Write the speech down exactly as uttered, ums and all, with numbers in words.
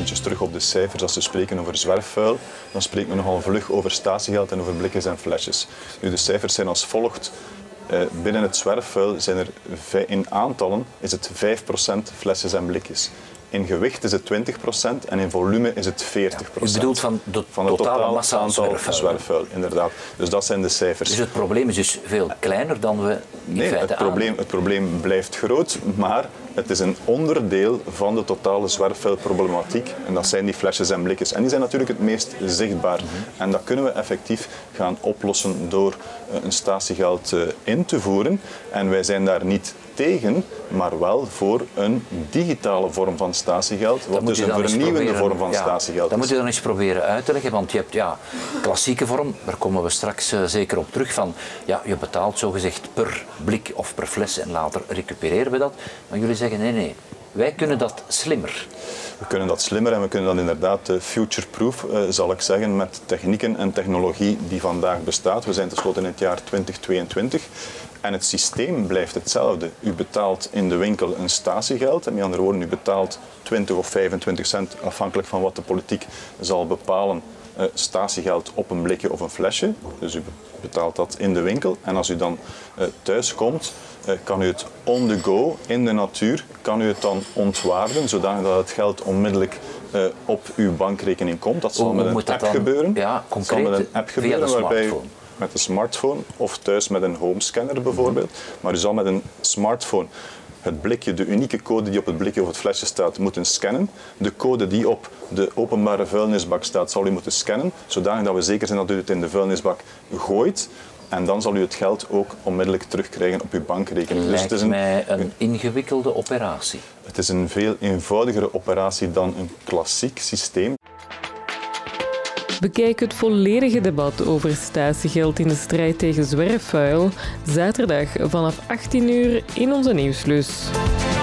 eventjes terug op de cijfers. Als we spreken over zwerfvuil, dan spreken we nogal vlug over statiegeld en over blikjes en flesjes. Nu, de cijfers zijn als volgt. Uh, binnen het zwerfvuil zijn er in aantallen is het vijf procent flesjes en blikjes. In gewicht is het twintig procent en in volume is het veertig procent. Ja, u bedoelt van de van het totale totaal massa aantal zwerfvuil. zwerfvuil, inderdaad. Dus dat zijn de cijfers. Dus het probleem is dus veel kleiner dan we in nee, feite het probleem, het probleem blijft groot, maar het is een onderdeel van de totale zwerfvuilproblematiek. En dat zijn die flesjes en blikjes. En die zijn natuurlijk het meest zichtbaar. Mm-hmm. En dat kunnen we effectief gaan oplossen door uh, een statiegeld uh, in te voeren. En wij zijn daar niet tegen, maar wel voor een digitale vorm van statiegeld, wat dus een vernieuwende vorm van ja, statiegeld dat is. moet je dan eens proberen uit te leggen, want je hebt ja, klassieke vorm, daar komen we straks uh, zeker op terug, van ja, je betaalt zogezegd per blik of per fles en later recupereren we dat. Maar jullie zeggen nee, nee, wij kunnen dat slimmer. We kunnen dat slimmer en we kunnen dat inderdaad future-proof, uh, zal ik zeggen, met technieken en technologie die vandaag bestaat. We zijn tenslotte in het jaar twintig tweeëntwintig. En het systeem blijft hetzelfde. U betaalt in de winkel een statiegeld. En met andere woorden, u betaalt twintig of vijfentwintig cent, afhankelijk van wat de politiek zal bepalen, uh, statiegeld op een blikje of een flesje. Dus u betaalt dat in de winkel. En als u dan uh, thuis komt, uh, kan u het on the go, in de natuur, kan u het dan ontwaarden, zodanig dat het geld onmiddellijk uh, op uw bankrekening komt. Dat zal hoe, met een hoe app dan, gebeuren. Ja, concreet, dat zal met een app gebeuren via de waarbij smartphone. Met een smartphone of thuis met een homescanner bijvoorbeeld. Maar u zal met een smartphone het blikje, de unieke code die op het blikje of het flesje staat, moeten scannen. De code die op de openbare vuilnisbak staat, zal u moeten scannen, zodanig dat we zeker zijn dat u het in de vuilnisbak gooit. En dan zal u het geld ook onmiddellijk terugkrijgen op uw bankrekening. Lijkt dus het is een, mij een ingewikkelde operatie. Het is een veel eenvoudigere operatie dan een klassiek systeem. Bekijk het volledige debat over statiegeld in de strijd tegen zwerfvuil zaterdag vanaf achttien uur in onze nieuwslus.